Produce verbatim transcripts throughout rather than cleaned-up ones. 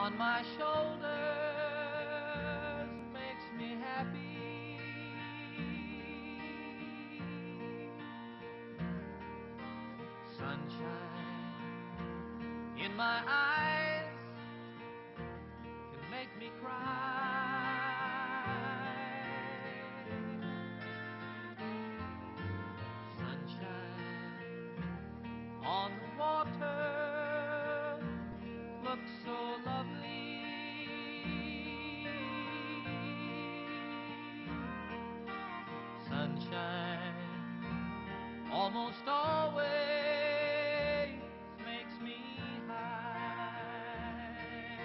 on my shoulders makes me happy. Sunshine in my eyes can make me cry. Sunshine on the water looks so lovely. Sunshine almost always makes me high.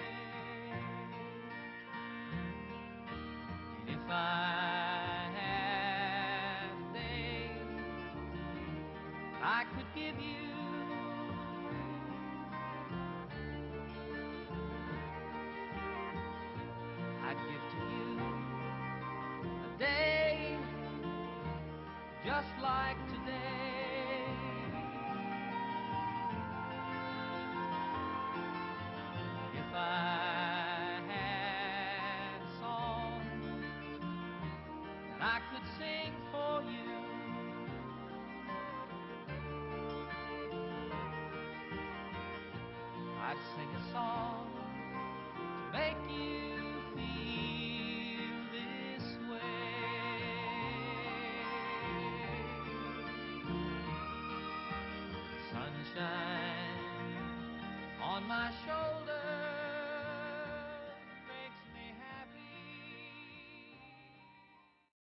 And if I had a day I could give you, I'd give to you a day just like today. If I had a song that I could sing for you, I'd sing a song to make you feel this way. Sunshine on my shoulder